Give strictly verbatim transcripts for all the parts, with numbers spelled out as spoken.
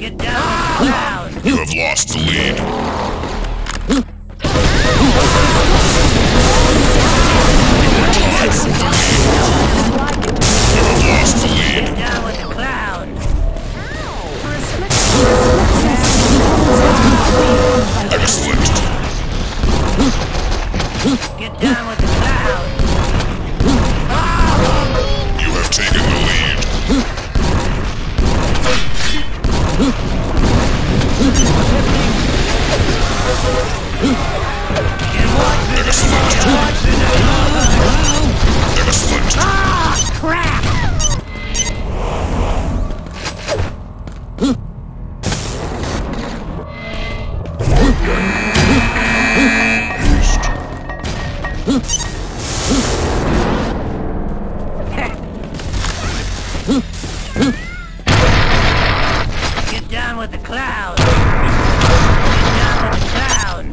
Get down with the cloud. You have lost the lead. Tied for the lead. You have lost the lead. Get down with the cloud. Excellent. Get down with the cloud. You have taken the lead. Excellent. Excellent. Ah, crap! Get down with the cloud. Get down with the cloud.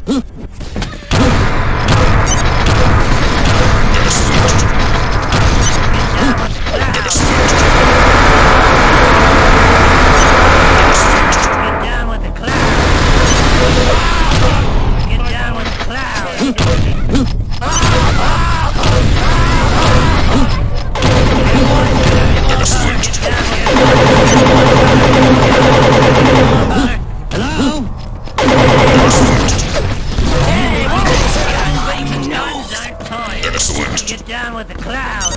Get down with the cloud. Get down with the cloud. Hello? Hey, Excellent. get down with the cloud.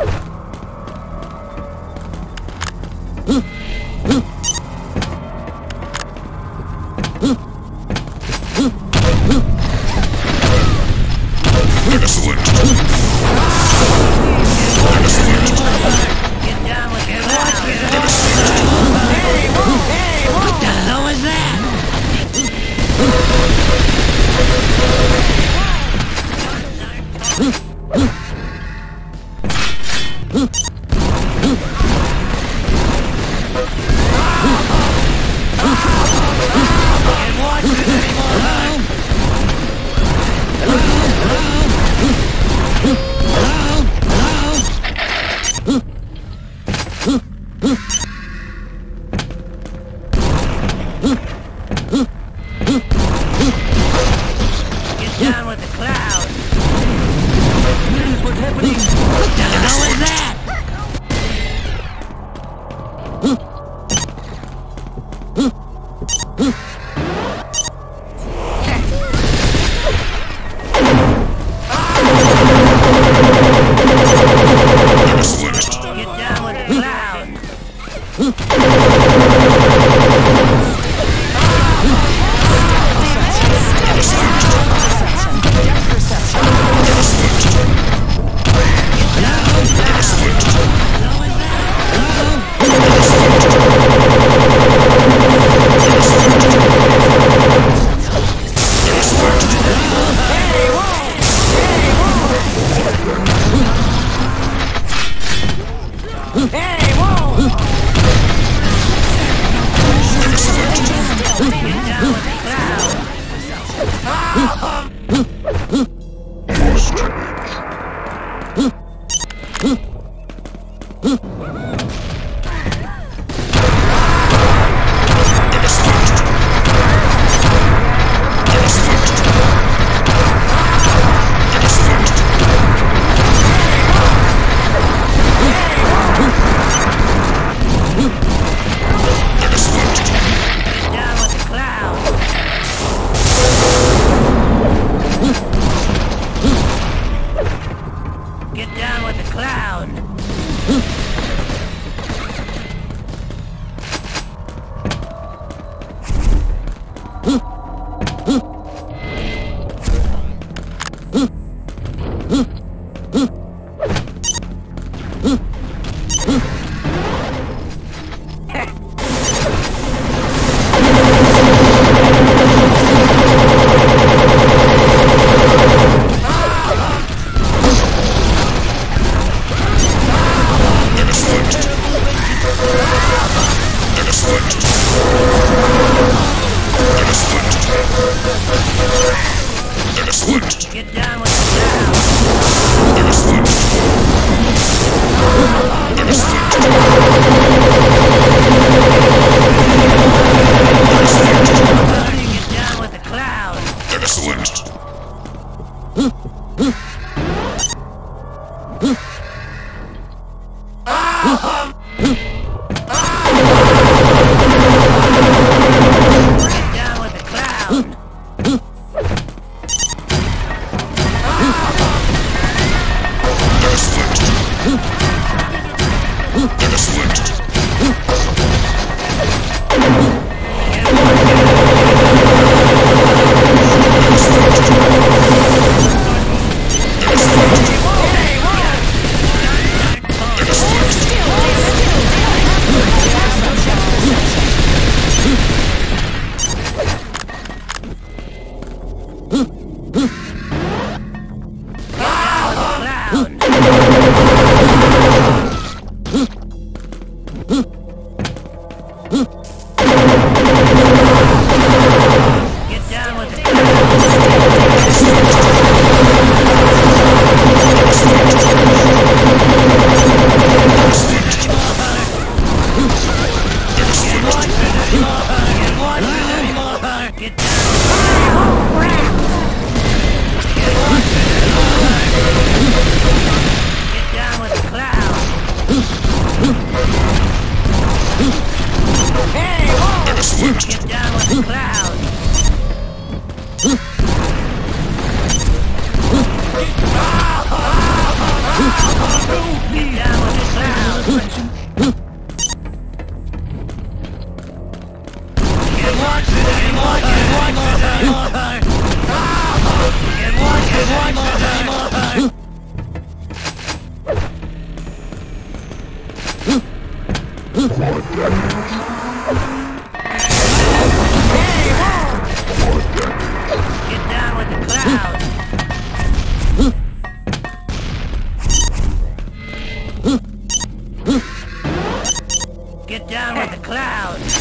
Excellent. Excellent. Get down with the cloud. Hey, whoa, hey, whoa. What the hell is that? Can't watch it anymore. Hello? Get down with the cloud. What's happening? What the hell is that? Excellent. Get down with the cloud. Hey, whoa! Get down with the Get down with the cloud. Excellent. Get down with the cloud. Excellent. Excellent. Get down with the clouds!